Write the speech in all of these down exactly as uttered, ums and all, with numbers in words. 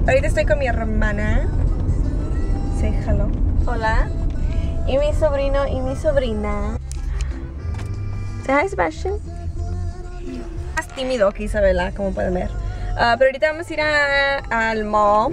Ahorita estoy con mi hermana. Say hello. Hola. Y mi sobrino y mi sobrina. Say hi, Sebastian. Más tímido que Isabela, como pueden ver. Uh, pero ahorita vamos a ir a, al mall.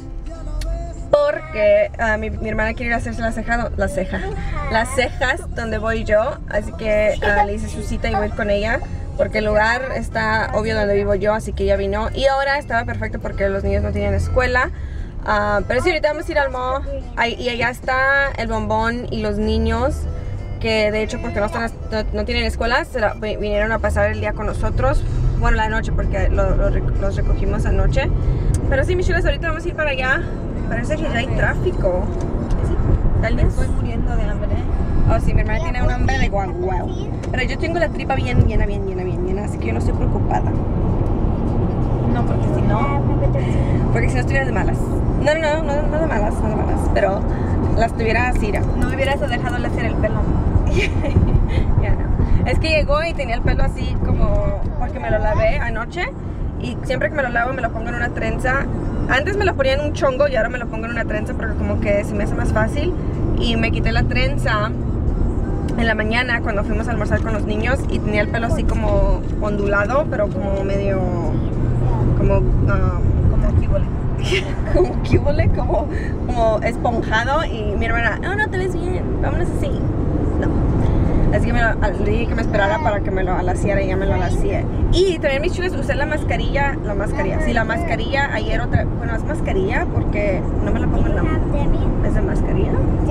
Porque uh, mi, mi hermana quiere ir a hacerse la ceja, la ceja, las cejas donde voy yo. Así que uh, le hice su cita y voy a ir con ella. Porque el lugar está obvio donde vivo yo, así que ella vino. Y ahora estaba perfecto porque los niños no tienen escuela. Uh, pero sí, ahorita vamos a ir al mall. Ahí, y allá está el bombón y los niños. Que de hecho, porque no, están, no, no tienen escuela, se la, vinieron a pasar el día con nosotros. Bueno, la noche, porque lo, lo, los recogimos anoche. Pero sí, mis chulas, ahorita vamos a ir para allá. Parece que ya hay tráfico. ¿Sí? ¿Tal vez? Estoy muriendo de hambre. Oh, sí, mi hermana tiene un hambre de guau, guau. Pero yo tengo la tripa bien llena, bien llena, bien llena. Así que yo no estoy preocupada. No, porque si no... Porque si no estuviera de malas. No, no, no, no de malas, no de malas. Pero las tuviera así. No me hubieras dejado hacer el pelo. Ya no. Es que llegó y tenía el pelo así como... Porque me lo lavé anoche. Y siempre que me lo lavo me lo pongo en una trenza. Antes me lo ponía en un chongo y ahora me lo pongo en una trenza porque como que se me hace más fácil. Y me quité la trenza en la mañana cuando fuimos a almorzar con los niños y tenía el pelo así como ondulado, pero como medio... como... Um, Como kibole. como kibole, como, como esponjado. Y mi hermana, no, no, te ves bien, vámonos así. No. Así que me lo, le dije que me esperara para que me lo alaciara y ya me lo alacié. Y también, mis chulas, usé la mascarilla, la mascarilla, sí, la mascarilla ayer otra, bueno, es mascarilla porque no me la pongo en la mano. ¿Es de mascarilla?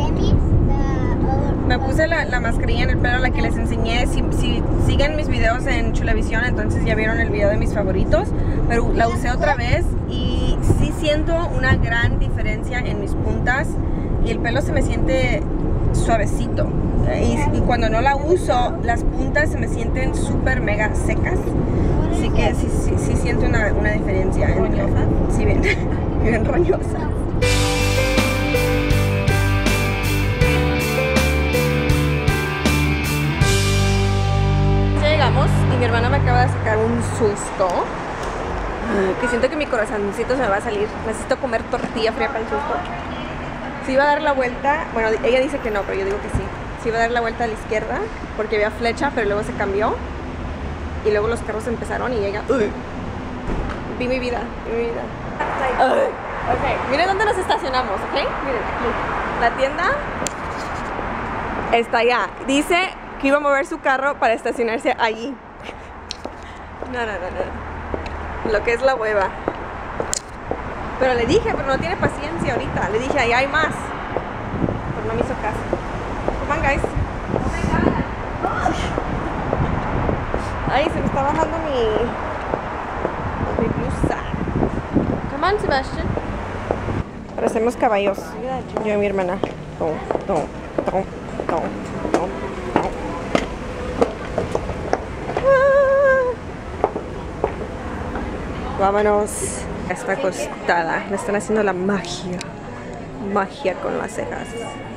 Me puse la, la mascarilla en el pelo, la que les enseñé. Si, si siguen mis videos en Chulevisión, entonces ya vieron el video de mis favoritos. Pero la usé otra vez y sí siento una gran diferencia en mis puntas. Y el pelo se me siente suavecito. Y, y cuando no la uso, las puntas se me sienten súper mega secas. Así que sí, sí, sí siento una, una diferencia. ¿Roñosa? Sí, bien, bien roñosa. Y mi hermana me acaba de sacar un susto que siento que mi corazoncito se me va a salir. Necesito comer tortilla fría para el susto. Si iba a dar la vuelta, bueno, ella dice que no, pero yo digo que sí. Si iba a dar la vuelta a la izquierda porque había flecha, pero luego se cambió. Y luego los carros empezaron y ella... ¡Uy! Vi mi vida, vi mi vida. Ok, miren dónde nos estacionamos, ¿ok? Miren, aquí. La tienda está allá. Dice que iba a mover su carro para estacionarse allí. No, no, no, no. Lo que es la hueva. Pero le dije, pero no tiene paciencia ahorita. Le dije, ahí hay más. Pero no me hizo caso. Come on, guys. Ay, se me está bajando mi... mi blusa. Come on, Sebastian. Parecemos caballos. Yo y mi hermana. Tom, tom, tom, tom, tom. Vámonos. Está acostada. Le están haciendo la magia. Magia con las cejas.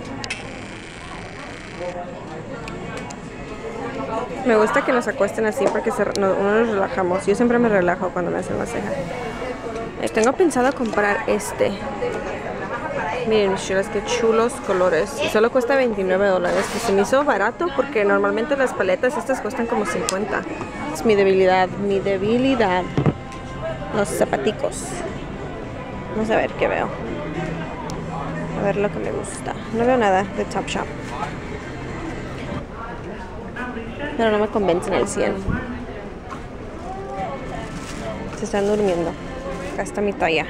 Me gusta que nos acuesten así porque se, no, no nos relajamos. Yo siempre me relajo cuando me hacen la ceja. Tengo pensado comprar este. Miren, mis chulas, qué chulos colores. Y solo cuesta veintinueve dólares. Que se me hizo barato porque normalmente las paletas estas cuestan como cincuenta. Es mi debilidad, mi debilidad. Los zapaticos. Vamos a ver qué veo. A ver lo que me gusta. No veo nada de Topshop. Pero no me convencen al cien. Se están durmiendo. Acá está mi talla.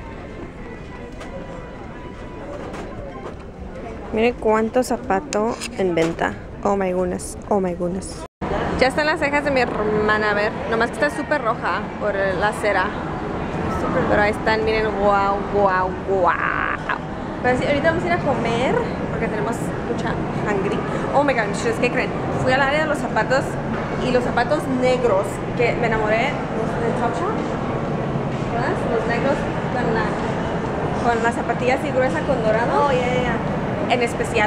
Miren cuánto zapato en venta. Oh my goodness. Oh my goodness. Ya están las cejas de mi hermana, a ver. Nomás que está súper roja por la cera. Super, pero ahí están, miren, wow, wow, wow. Pero sí, ahorita vamos a ir a comer porque tenemos mucha hungry. Oh my god, chicos, ¿qué creen? Fui al área de los zapatos y los zapatos negros que me enamoré, los de Topshop, ¿verdad? Los negros con la, con la zapatilla así gruesa con dorado. Oh, yeah, yeah, yeah. En especial.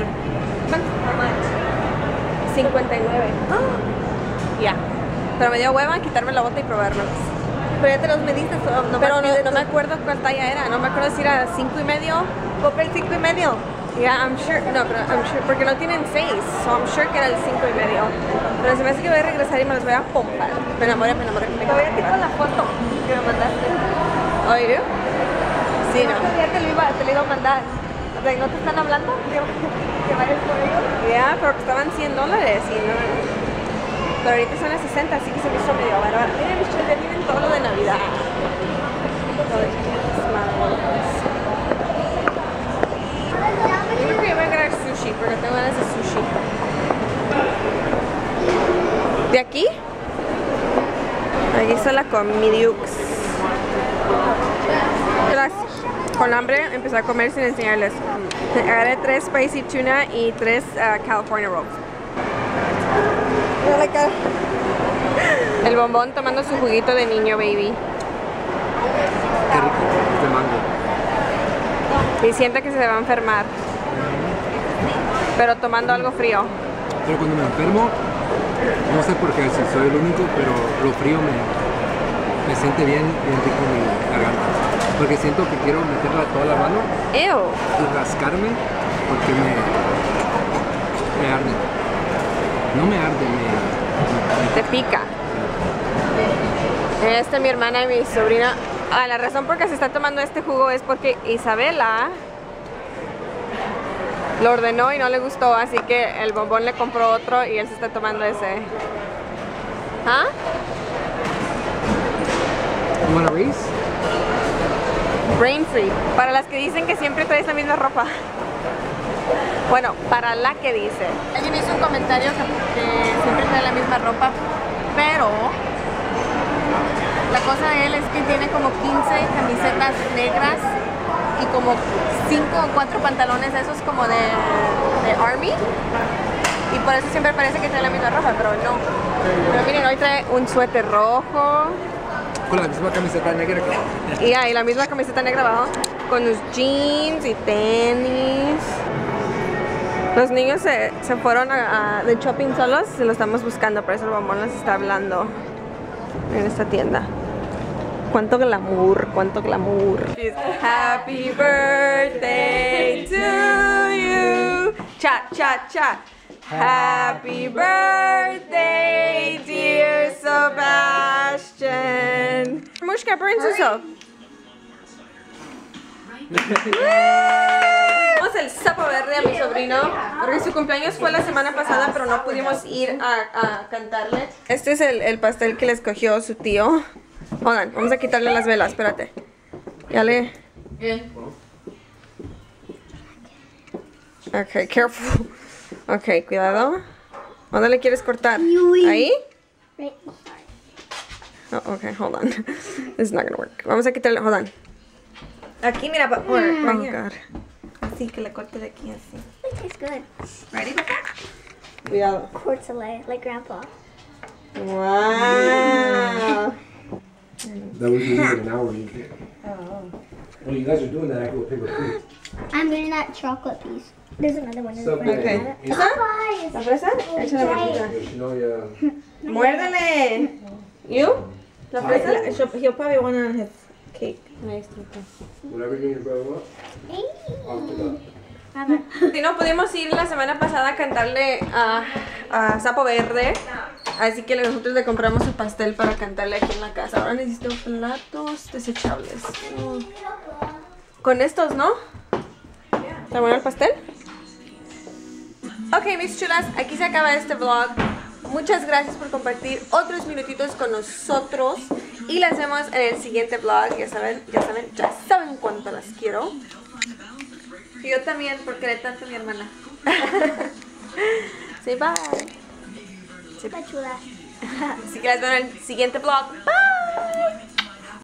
cincuenta y nueve. Oh. Ya. Yeah. Pero me dio hueva quitarme la bota y probármelos. Pero ya te los mediste, o no Pero no, no me acuerdo cuál talla era. No me acuerdo si era cinco y medio. Compré el cinco y medio. Yeah, I'm sure. No, pero I'm sure. Porque no tienen seis. So I'm sure que era el cinco y medio. Pero se me hace que voy a regresar y me los voy a pompar. Me enamoré, me enamoré. Me Todavía enamoré. tengo la foto que me mandaste. Oh, you do? Sí, no. Ya te lo iba, te lo iba a mandar. O sea, ¿no te están hablando? Que, que vayas por ellos. Ya, pero costaban cien dólares y no. Pero ahorita son a sesenta, así que se me hizo medio bárbaro. Miren, mis chicos, ya tienen todo lo de Navidad. Todo de Christmas. Yo creo que yo voy a agarrar sushi, porque tengo ganas de sushi. ¿De aquí? Aquí está la comidux. Con hambre empecé a comer sin enseñarles. Agarré tres spicy tuna y tres uh, California rolls. Mira la cara. El bombón tomando su juguito de niño, baby. Qué rico, es de mango. Y siente que se va a enfermar. Pero tomando algo frío. Pero cuando me enfermo, no sé por qué, si soy el único, pero lo frío me, me siente bien, bien rico en mi garganta. Porque siento que quiero meterla toda la mano Ew. y rascarme porque me, me arde. No me arde, me... me- Te pica. Esta es mi hermana y mi sobrina. Ah, la razón por que se está tomando este jugo es porque Isabela lo ordenó y no le gustó, así que el bombón le compró otro y él se está tomando ese. ¿Ah? You want a race? Brain free. Para las que dicen que siempre traes la misma ropa. Bueno, para la que dice. Alguien hizo un comentario que, que siempre trae la misma ropa, pero la cosa de él es que tiene como quince camisetas negras y como cinco o cuatro pantalones esos como de, de Army. Y por eso siempre parece que trae la misma ropa, pero no. Pero miren, hoy trae un suéter rojo. Con la misma camiseta negra que... Y ahí la misma camiseta negra abajo, con los jeans y tenis. Los niños se, se fueron a, a, de shopping solos, se lo estamos buscando, por eso el bombón les está hablando en esta tienda. Cuánto glamour, cuánto glamour. Happy birthday to you. Cha, cha, cha. Happy birthday, dear Sebastian. Mushka, princesa. Vamos el sapo verde a mi sobrino, porque su cumpleaños fue la semana pasada, pero no pudimos ir a, a cantarle. Este es el, el pastel que le escogió su tío. Hold on, vamos a quitarle las velas, espérate. Ya le... Ok, careful. Ok, cuidado. ¿Dónde le quieres cortar? ¿Ahí? Oh, ok, hold on. This is not gonna work. Vamos a quitarle, hold on. Aquí, mira, pa- por, Oh, right here. God. Así que le corte de aquí, así. It's good. Ready, Papa? Cuidado. Porcelain, like Grandpa. Wow. That was in an hour. Well, you guys are doing that, I go pick a fruit. I'm getting that chocolate piece. There's another one in the Subway. Okay. ¿Esa? ¿La fresa? Échale bolsita. Yoshinoya. Muérdele. ¿You? ¿La fresa? La- she'll- He'll probably want it on his cake. Whatever you and your brother want, I'll pick up. Si no pudimos ir la semana pasada a cantarle a, a Sapo Verde, así que nosotros le compramos su pastel para cantarle aquí en la casa. Ahora necesito platos desechables. Mm. Con estos, ¿no? ¿Está bueno el pastel? Ok, mis chulas, aquí se acaba este vlog. Muchas gracias por compartir otros minutitos con nosotros y las vemos en el siguiente vlog. Ya saben, ya saben, ya saben cuánto las quiero. Y yo también, porque querer tanto a mi hermana. Say bye. Está chula. Así que las veo en el siguiente vlog. Bye.